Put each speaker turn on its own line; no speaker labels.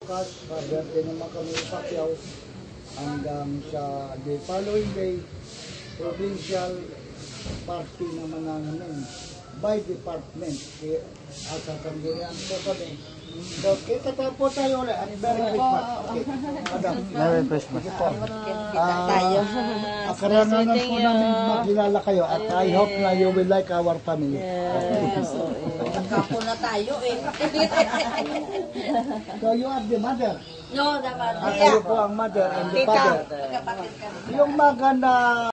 bukas, birthday naman kami Pacquiao hanggang sa the following day, provincial party naman namin by department. Kaya sasanggunian po kami. So, kita po tayo ulit. Merry Christmas. Okay. Madam.
Merry Christmas.
Tayo.
Akarangan na po namin makilala kayo at I hope na you will like our family.
Kapo na tayo eh.
So you are the mother.
No, dapat.
At kayo po ang mother and the father.
Magkapatid kami.
Yung maganda